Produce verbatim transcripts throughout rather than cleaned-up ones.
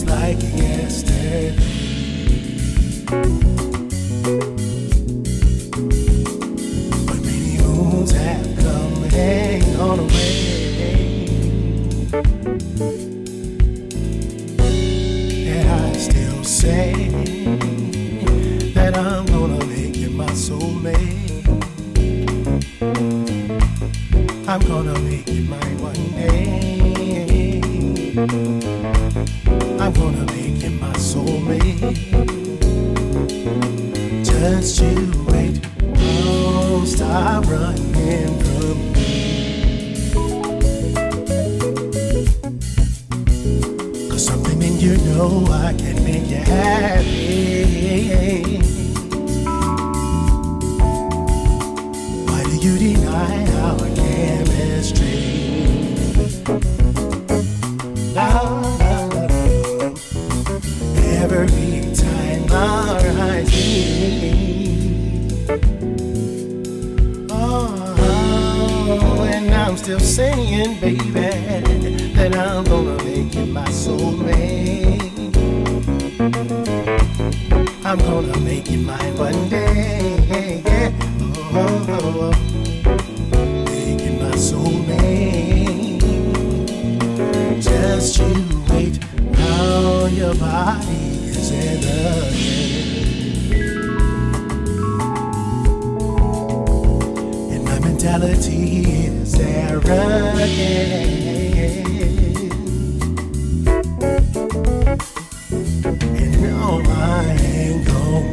like yesterday. But many moons have come and gone away, and I still say that I'm gonna make you my soulmate. I'm gonna make you mine one day. I'm gonna make you my soulmate. Just you wait, don't stop running from me. 'Cause something in you know I can make you happy. Why do you deny our chemistry? Now, every time our eyes meet, oh, and I'm still saying, baby, that I'm gonna make you my soulmate. I'm gonna make you mine one day. Oh, oh, oh. Make you my soulmate. Just you wait, now your body is in the air, and my mentality is arrogant. And no, I ain't gon'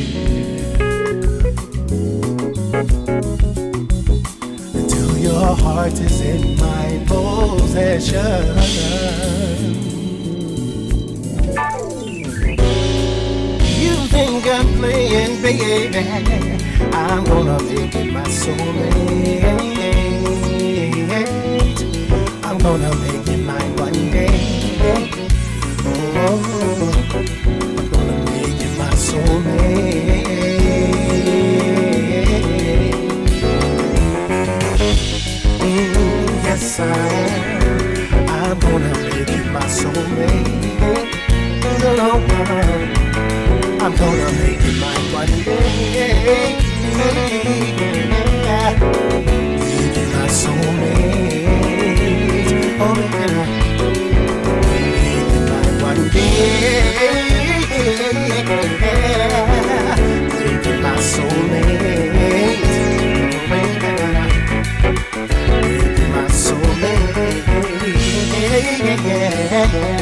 quit until your heart is in my possession. Think I'm playing, baby? I'm gonna make it my soulmate. I'm gonna make it mine one day. Oh, I'm gonna make it my soulmate. Mm, yes, I am. I'm gonna make it my soulmate. No, no, no. I'm gonna make it mine one day. Make it my soulmate. Oh, make it, make it mine one day. Make it my soulmate. Make it my soulmate.